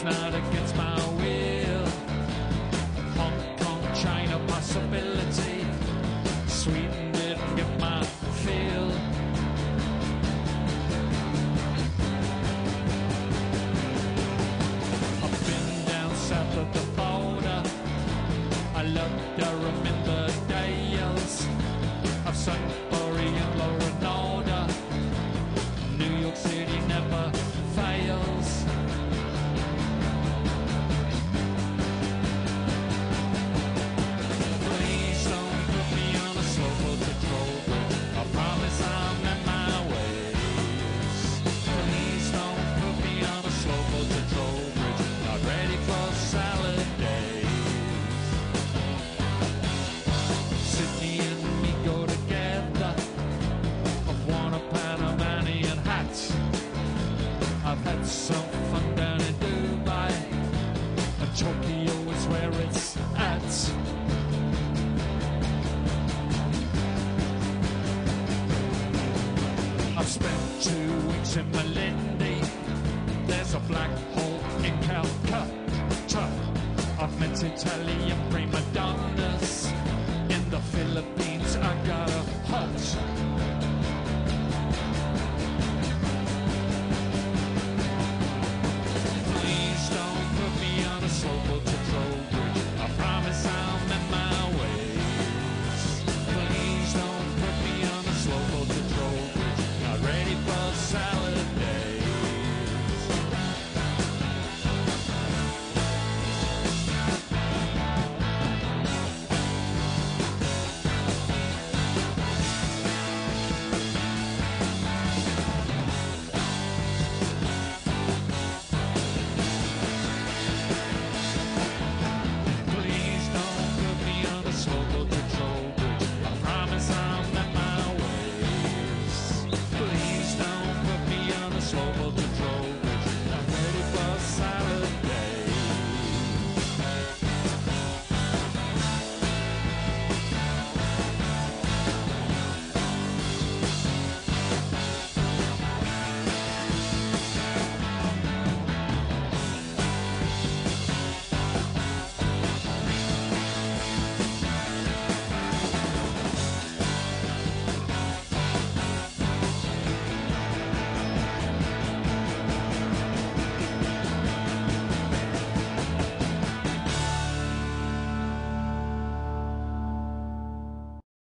it's not against my will. Hong Kong, China, possibility. Sweden didn't get my fill. I've been down south of the border. I love Durham in the Dales. I've sung Bury and Law and Order. New York City never fails. Please don't put me on a slow boat to Trowbridge. I promise I'm at my ways. Please don't put me on a slow boat to Trowbridge. Not ready for salad days. Sydney and me go together. I've worn a Panamanian hat. I've had some fun down in Dubai, and Tokyo is where it's at. I've spent 2 weeks in Malindi. There's a black hole in Calcutta. I've met Italian prima donnas. In the Philippines I got a hut.